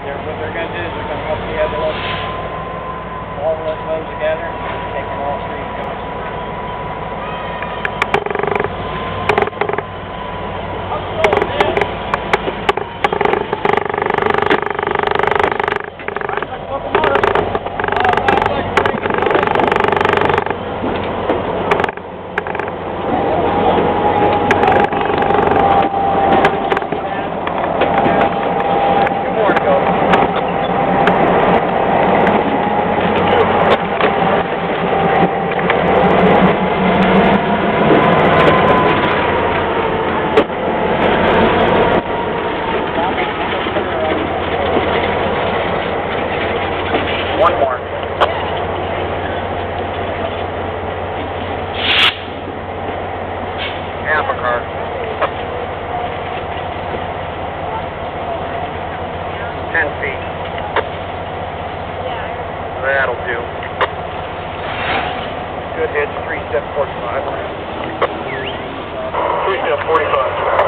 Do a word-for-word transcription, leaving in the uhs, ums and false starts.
they're, what they're going to do is they're going to hook the other little, all of those together, take them all through Johnsonburg. One more. Half a car. Ten feet. That'll do. Good hitch, three step forty-five. Three step forty-five.